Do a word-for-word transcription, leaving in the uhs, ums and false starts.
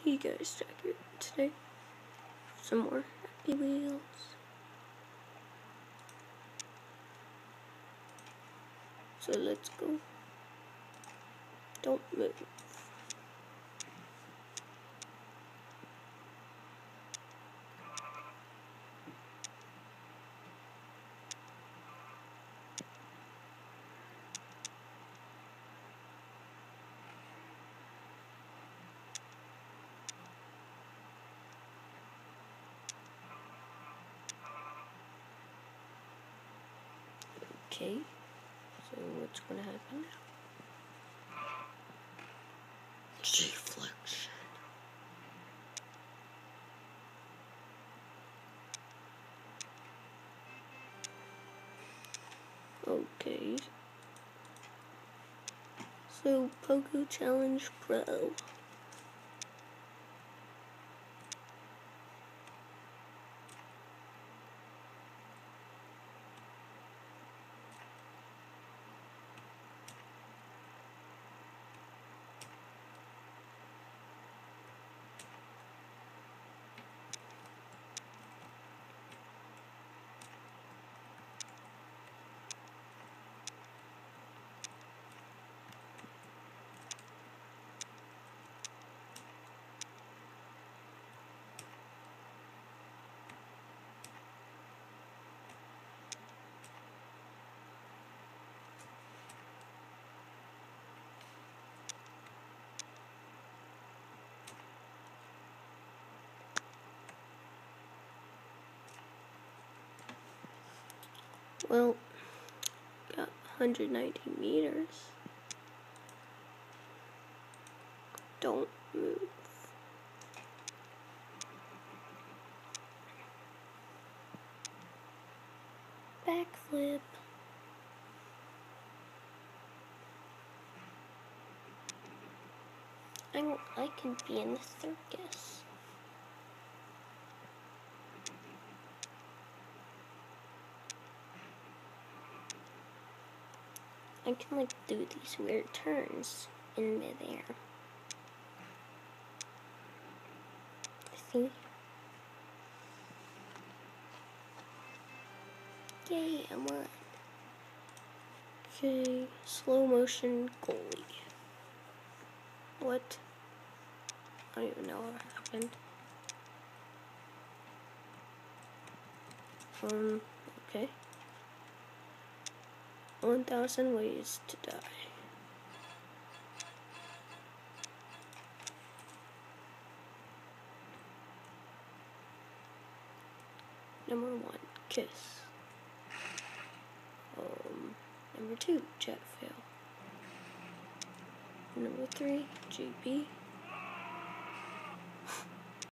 Hey guys, Jack here today. Some more Happy Wheels. So let's go. Don't move. Okay, so what's gonna happen now? Deflection. Okay. So Pogo Challenge Pro. Well, got one hundred ninety meters. Don't move. Backflip. I I can be in the circus. I can like do these weird turns in midair. See? Yay, I won. Okay, slow motion goalie. What? I don't even know what happened. Um, okay. one thousand ways to die. Number one, kiss. Um, number two, jet fail. Number three, G P.